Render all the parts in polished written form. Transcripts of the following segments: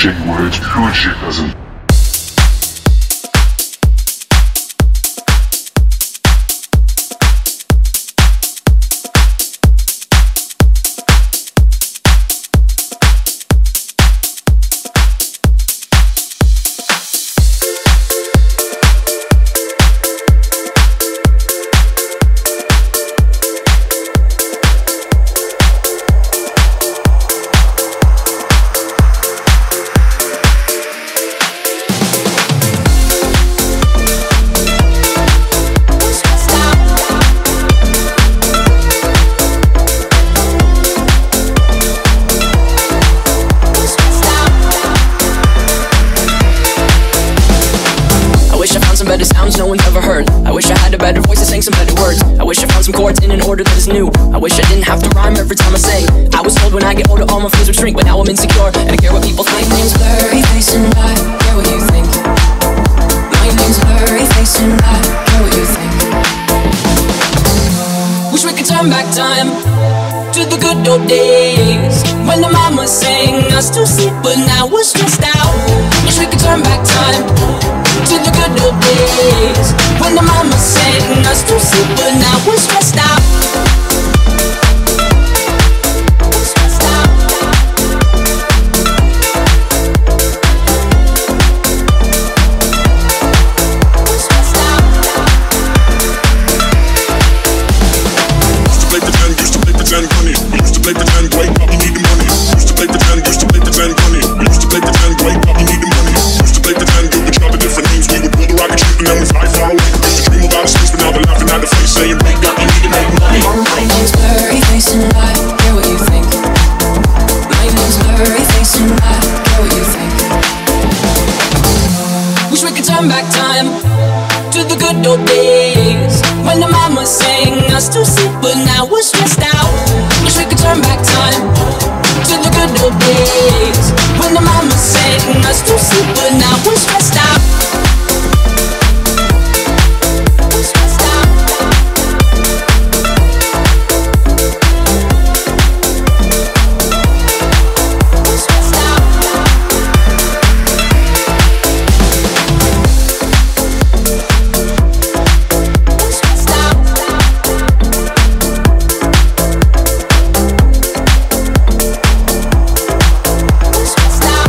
DJ Words, pure shit cousin. Better sounds no one's ever heard. I wish I had a better voice that sang some better words. I wish I found some chords in an order that is new. I wish I didn't have to rhyme every time I sang. I was told when I get older all my fears would shrink, but now I'm insecure and I care what people think. My name's Blurry Face and I care what you think. My name's Blurry Face and I care what you think. Wish we could turn back time to the good old days when the mama sang us to sleep, but now we're stressed out. Wish we could turn back time to the good old days when the mama sang us to sleep, but now we're stressed out. We're stressed out. We're stressed out. Used to play pretend, used to play pretend, honey. We used to play pretend, wake up, you need the money. Used to play pretend, honey. We used to play pretend, wake up, you need the money. Used to play pretend, give each other different names. We would build a rocket ship and then we fly far away. Used to dream about space, but now they're laughing at the face, saying, wake up, you need to make money. My name's Blurry Face and I care what you think. My name's Blurry Face and I care what you think. Wish we could turn back time to the good old days when the mama sang us to sleep, but now we're stressed out. Wish we could turn back time to the good old days when the mama sang us to sleep, but now we're stressed out. We're stressed out. We're stressed out. We're stressed out. We're stressed out.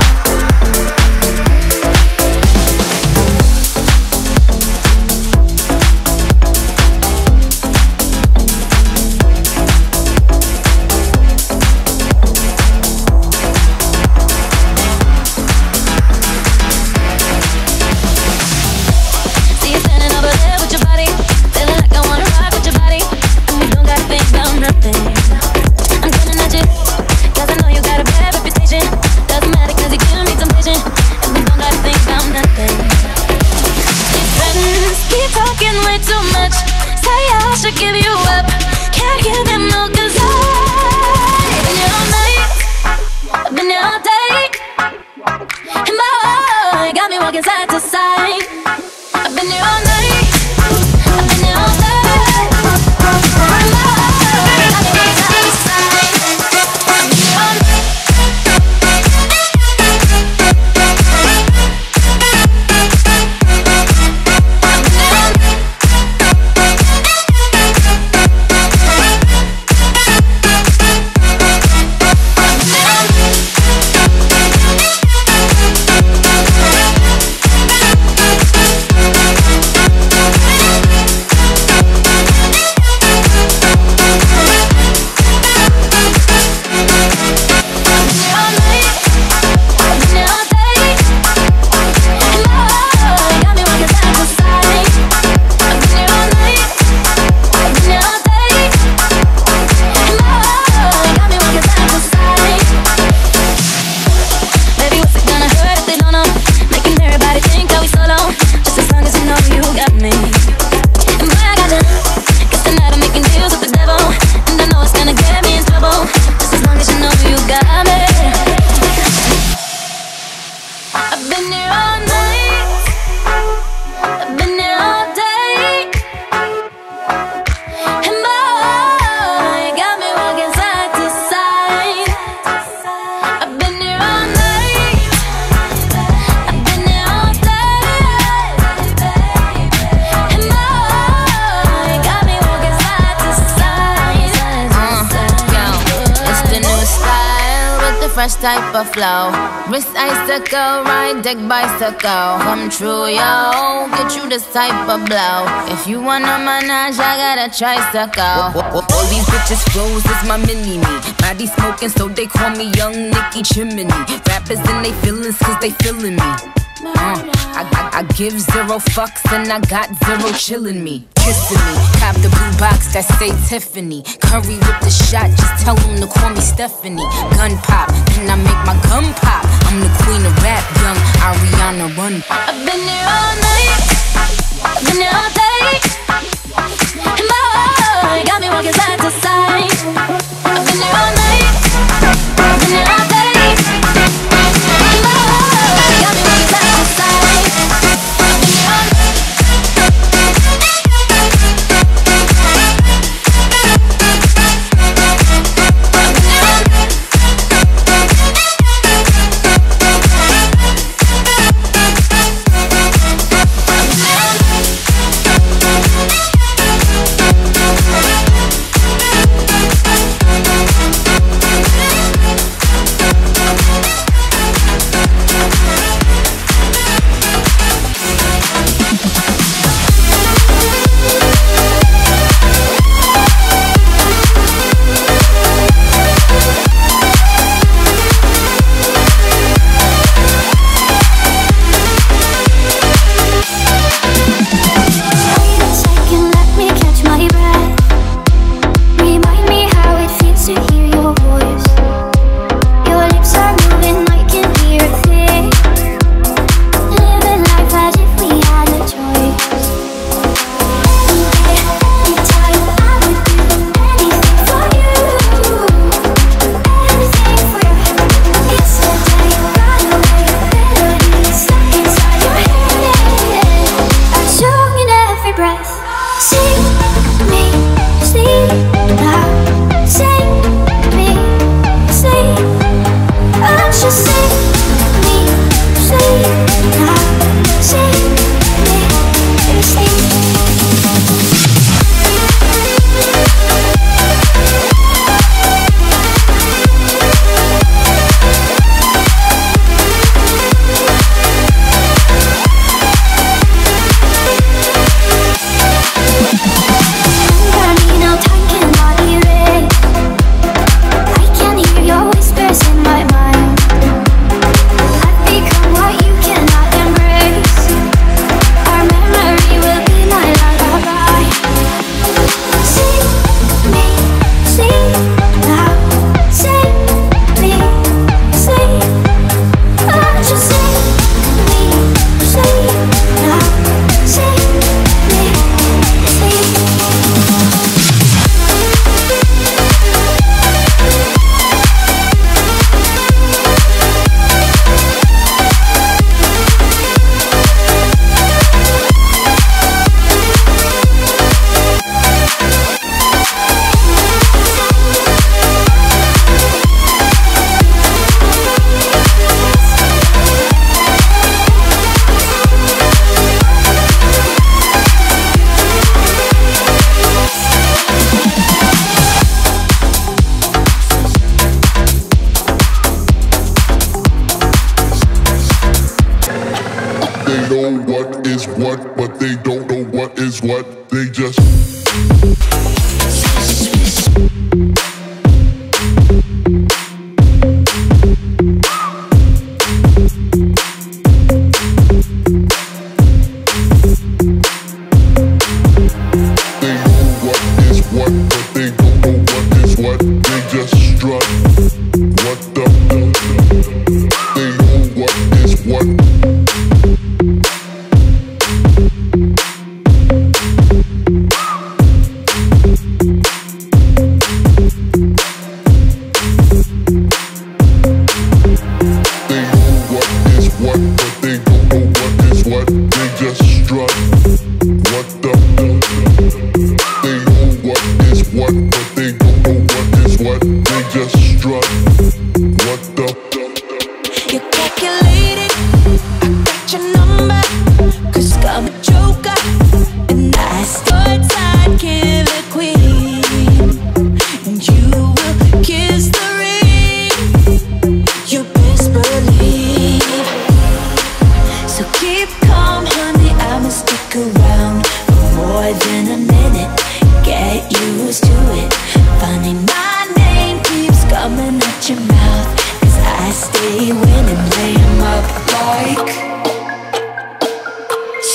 See you standing over there with your body, feeling like I wanna ride with your body, and we don't gotta think about nothing. I'm coming at you, 'cause I know you got a bad reputation. Doesn't matter 'cause you give me temptation, and we don't gotta think about nothing. Your friends keep talking way too much, say I should give you up, can't give them no 'cause I've been here all night, I've been here all day, and my heart got me walking side to side. I've been here all night, I've been here all day, and my heart got me walking side to side. I've been here all night. I've been here all night. fresh type of flow. Wrist icicle, ride deck bicycle. Come true, yo. Get you this type of blow. If you wanna manage, I got a tricycle. All these bitches flows is my mini-me. Body smoking, so they call me Young Nicky Chimney. Rappers in they feelings, cause they feeling me. I give zero fucks and I got zero chillin' me. Kissing me, cop the blue box that say Tiffany. Curry with the shot, just tell them to call me Stephanie. Gun pop, and I make my gun pop. I'm the queen of rap, young Ariana Run. I've been here all night, I've been here all day, and my heart got me walking side to side. I've been here all night, I've been here all day.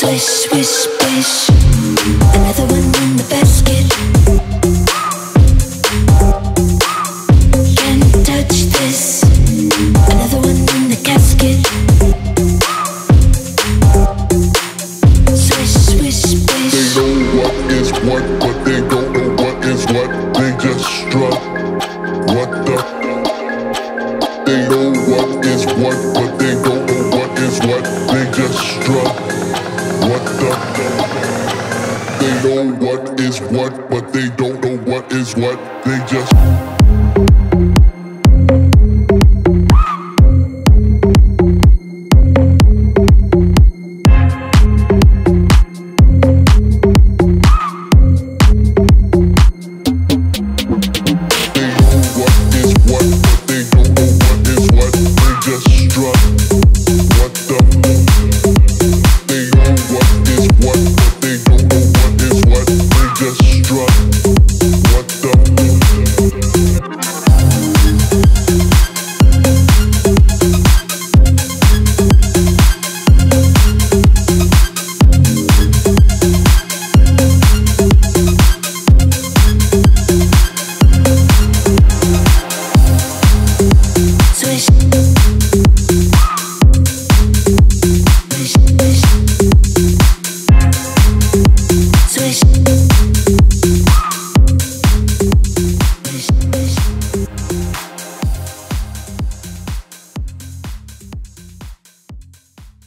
Swish, swish, swish. Another one in the basket. Can't touch this. Another one in the casket. Swish, swish, swish. They know what is what, but they don't know what is what. They just strut. What the? They know what is what, but they don't know what is what. They just strut. What the? They know what is what, but they don't know what is what. They just